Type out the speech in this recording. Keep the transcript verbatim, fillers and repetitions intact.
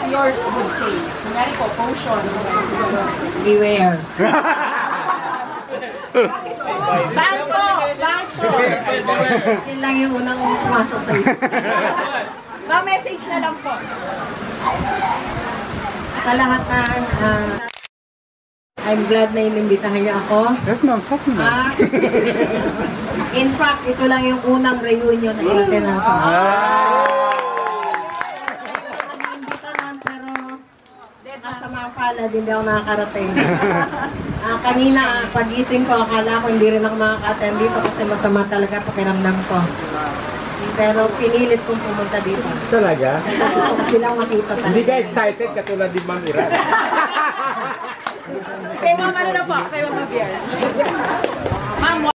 yours would say? Kunyari po, potion. Beware. Bangko! Bangko! Yun lang yung unang pumasok sa isip. Ma-message na lang po. Sa lahat ng, uh, I'm glad na inimbitahan niyo ako. Yes, ma'am. Fuck me. Ah, in fact, ito lang yung unang reunion na inatin natin. Ah! Inimbitahan, pero sa mga pala, hindi ako nakakarating. Ah, kanina, pagising ko, akala ko hindi rin ako makaka-attend dito kasi masama talaga pakiramdam ko. Pero pinilit kong pumunta dito. Talaga? Kasi gusto ko silang makita talaga. Hindi ka excited katulad ni Ma'am Ira? Kay Mama ano na po? Kay Mama Beer.